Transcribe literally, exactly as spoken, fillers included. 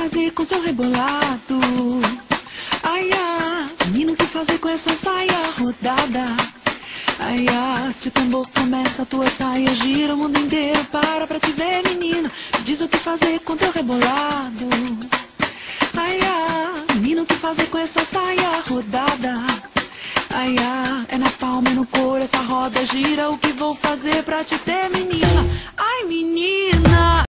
fazer com seu rebolado? Ai, ah, menino, o que fazer com essa saia rodada? Ai, ah, se o tambor começa, a tua saia gira o mundo inteiro para pra te ver, menina. Me diz o que fazer com teu rebolado. Ai, ah, menino, o que fazer com essa saia rodada? Ai, ah, é na palma e no couro, essa roda gira. O que vou fazer pra te ter, menina? Ai, menina.